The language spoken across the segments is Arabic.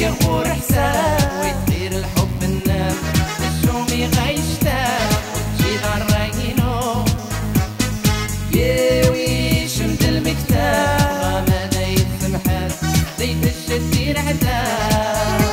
يغور حساب ويطير الحب النام الشومي غيشتاق وتجي غراينو ياوي شمد المكتاب غامضة يتسمحات زيت الشدير عذاب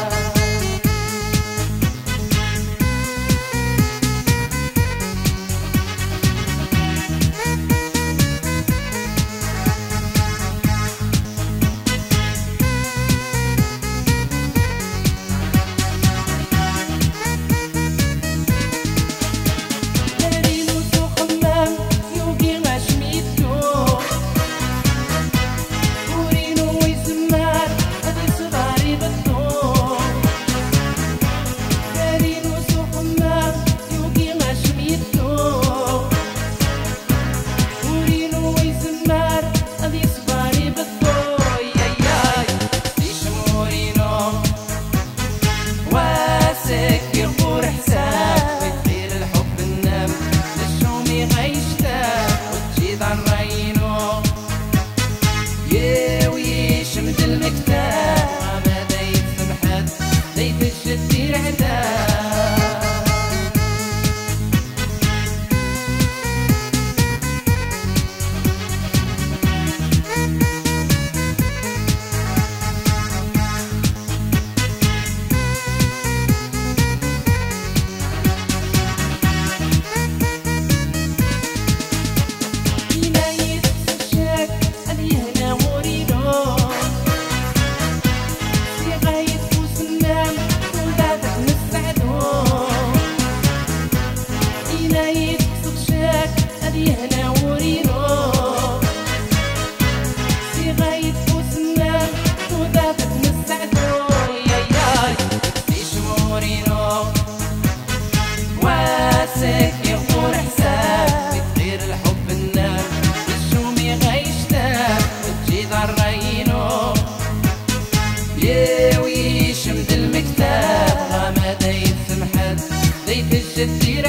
ياوي شمد المكتاب غامضة يتسمحات زيت الشدير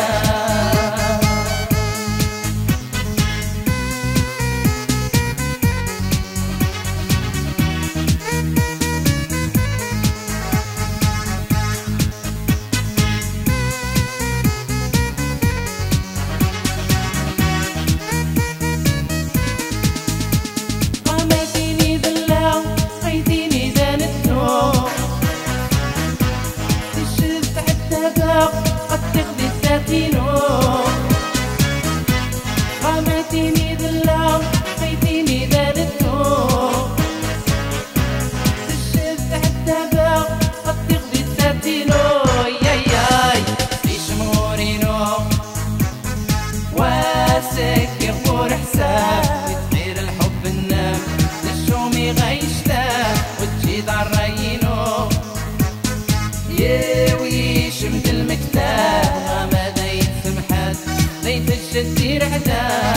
عذاب غمتيني ذلة خيتيني ذالتو تشد حتى باق قد تغدي الساتينو ياي في شمورينو واسك يغور حساب يطير الحب النام للشومي غيشتاق وتجي ضراينو ياوي شمد المكتاب غامضة يتسمحات زيت الشدير عذاب